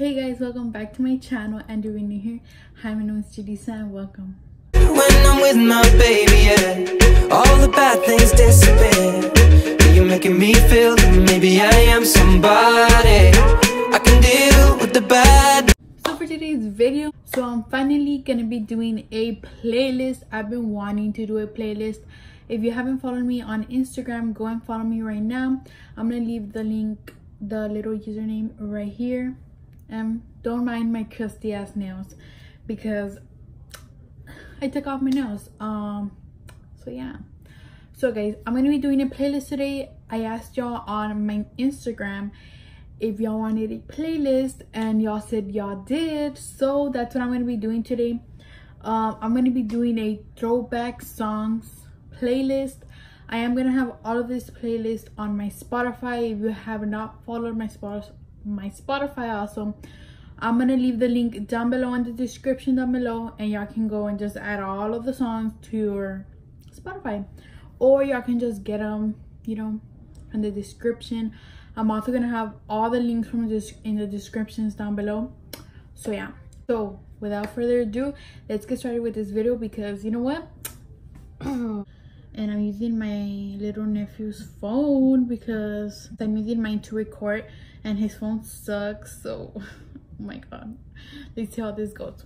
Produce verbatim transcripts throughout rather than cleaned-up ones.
Hey guys, welcome back to my channel, and you're new here. Hi, my name is Jadisa and welcome. When I'm with my baby, yeah, all the bad things disappear. You're making me feel that maybe I am somebody. I can deal with the bad. So for today's video, so I'm finally gonna be doing a playlist. I've been wanting to do a playlist. If you haven't followed me on Instagram, go and follow me right now. I'm gonna leave the link, the little username right here. Um, don't mind my crusty ass nails because I took off my nails. Um, so yeah. So guys, I'm gonna be doing a playlist today. I asked y'all on my Instagram if y'all wanted a playlist, and y'all said y'all did. So that's what I'm gonna be doing today. Um, I'm gonna be doing a throwback songs playlist. I am gonna have all of this playlist on my Spotify. If you have not followed my Spotify. my Spotify also, I'm gonna leave the link down below in the description down below, and y'all can go and just add all of the songs to your Spotify, or y'all can just get them, you know, in the description. I'm also gonna have all the links from this in the descriptions down below. So yeah, so without further ado, let's get started with this video, because you know what, and I'm using my little nephew's phone because I'm using mine to record and his phone sucks. So oh my god, let's see how this goes.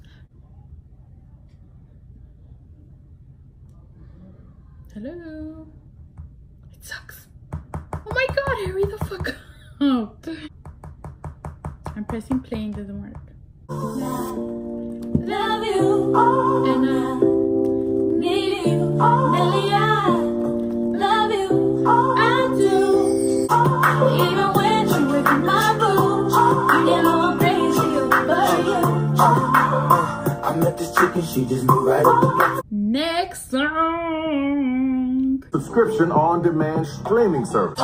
Hello. It sucks. Oh my god, hurry the fuck up. I'm pressing play and it doesn't work. Love you, and I need you, Nelly, I love you, I do, even when you're with my boo, you know I'm crazy over you. I met this chick and she just moved right up. Next song. Subscription on demand streaming service.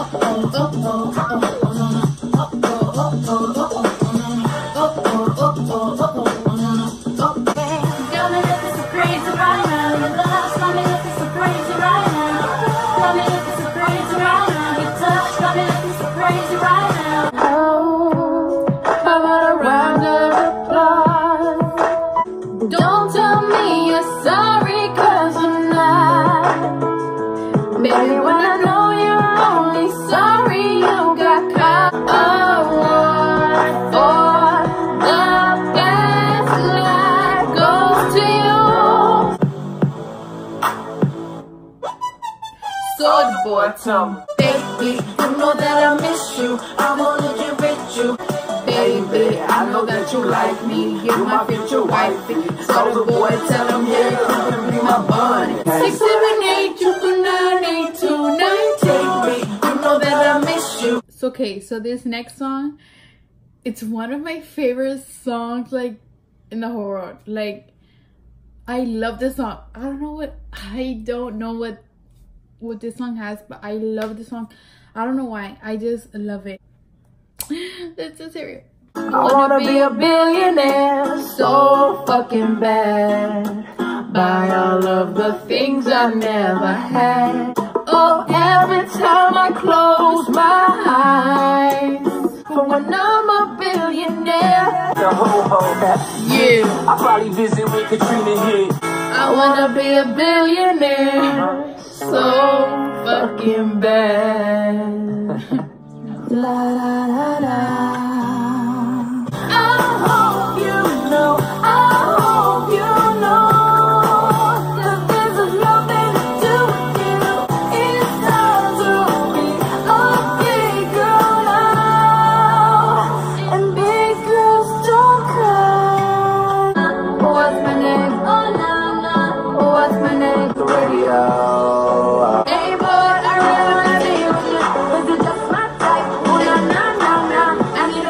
Baby, you know that I miss you. I wanna get with you. Baby, I know that you like me. You're my future wifey. So the boy tell him, yeah, come bring my bunny. Six, seven, eight, two, nine, eight, two, nine, take me. You know that I miss you. So okay, so this next song, it's one of my favorite songs like in the whole world. Like, I love this song. I don't know what I don't know what what this song has, but I love this song. I don't know why, I just love it. Let's just hear it. I wanna be a billionaire so fucking bad. Buy all of the things I never had. Oh, every time I close my eyes, for when I'm a billionaire. The ho-ho. Yeah, I probably visit with Katrina here. I wanna be a billionaire so fucking bad. La la la la. I hope you know, I hope you know that there's a nothing to do with you. It's time to be a big girl now, and big girls don't cry. What's my name? Oh no no. What's my name? The radio. Hey boy, I really wanna be with you. Is it just my type? Oh na na na na. I need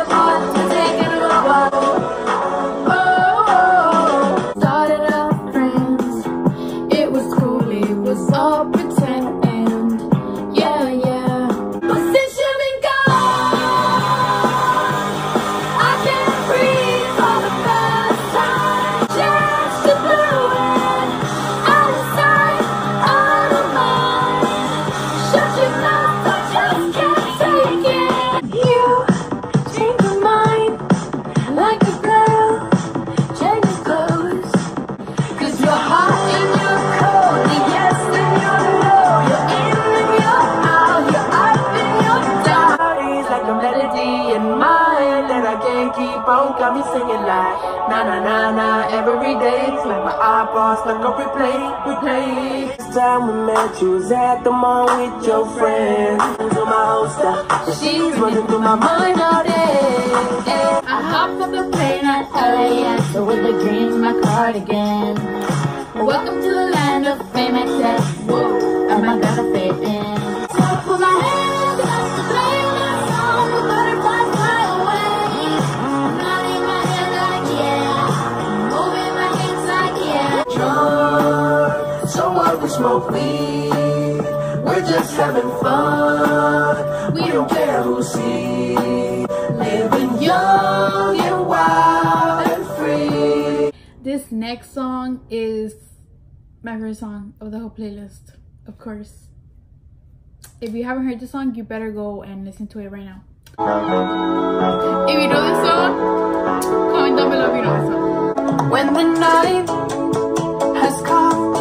and keep on got me singing like na na na na every day. It's like my eyeballs stuck on replay, replay. This time we met, you was at the mall with your friends. To my host, she's running through my mind all day. I hopped on the plane at L A X with the dreams, my cardigan. Welcome to the land of fame, excess. Whoa, am I gonna fit in? So I put my hands up to play my song. The butterflies fly away. I'm nodding my head like yeah, moving my hips like yeah. Drunk, so what? We smoke weed. We're just having fun. We don't care who sees. Living young and wild and free. This next song is my favorite song of the whole playlist, of course. If you haven't heard the song, you better go and listen to it right now. If you know this song, comment down below if you know this song. When the night has come,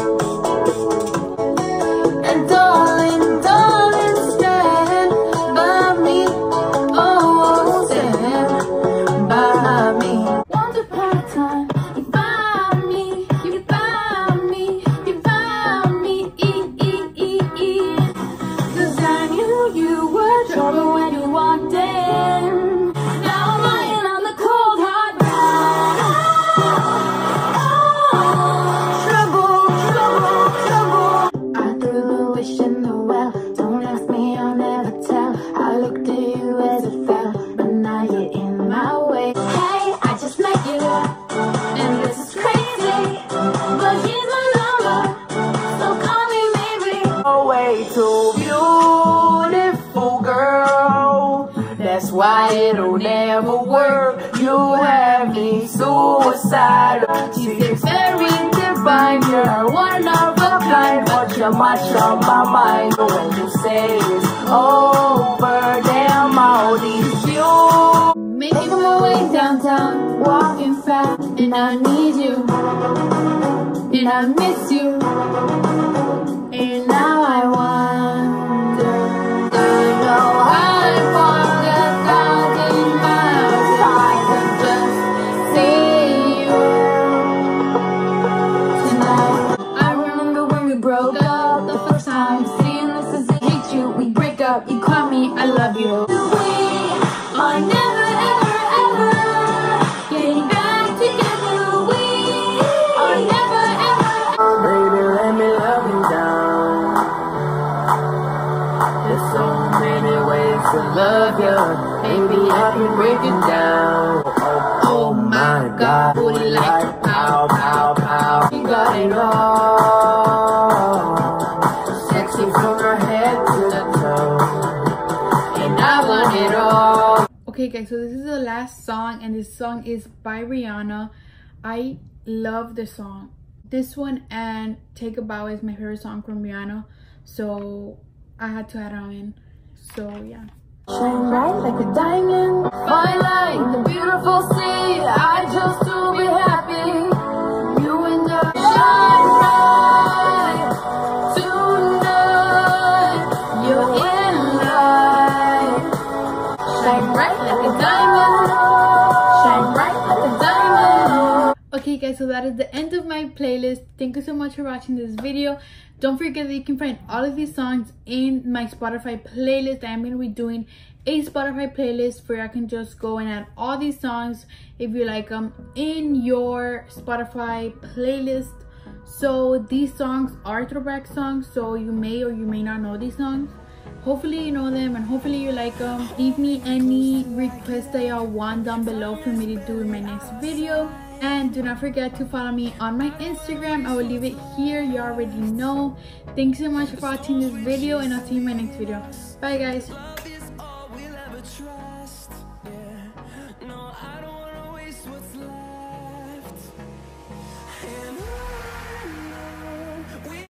and darling, darling, stand by me. Oh, stand by me. Once upon a time, you found me, you found me, you found me. E e e e. 'Cause I knew you were trouble when you walked in. Now I'm lying on the cold hard ground. Trouble, trouble, trouble. I threw the wish in the well. Don't ask me, I'll never tell. I looked at you as it fell, but now you're in my way. Hey, I just met you, and this is crazy, but he's my lover, so call me maybe. Oh, way too beautiful, girl. That's why it'll never work. You have me suicidal. She's very divine. You're one of a kind, but you're much on my mind. When you say it's over, damn all these you. Making my way downtown, walking fast, and I need you, and I miss you, and now I wonder, do you know I walked a thousand miles if I could just see you tonight? I remember when we broke up the first time, seeing this as I hate you, we break up, you call me, I love you. We are never ever ever getting back together. We are never ever. Baby, let me love you down. There's so many ways to love you. Baby, I can break it down. Oh, oh my God, booty like pow, pow, pow. You got it all. Sexy from her head to the toe. And I want it all. Okay guys, so this is the last song, and this song is by Rihanna. I love this song. This one and Take a Bow is my favorite song from Rihanna, so I had to add it on. So yeah. Shine bright like a diamond, fine like the beautiful sea. I chose to be happy. You and I shine bright tonight. You're in light. Shine bright like a diamond. Shine bright like a diamond. Okay guys, so that is the end of my playlist. Thank you so much for watching this video. Don't forget that you can find all of these songs in my Spotify playlist. I'm going to be doing a Spotify playlist where I can just go and add all these songs if you like them in your Spotify playlist. So these songs are throwback songs, so you may or you may not know these songs. Hopefully you know them and hopefully you like them. Leave me any requests that y'all want down below for me to do in my next video. And do not forget to follow me on my Instagram. I will leave it here. You already know. Thanks so much for watching this video, and I'll see you in my next video. Bye guys.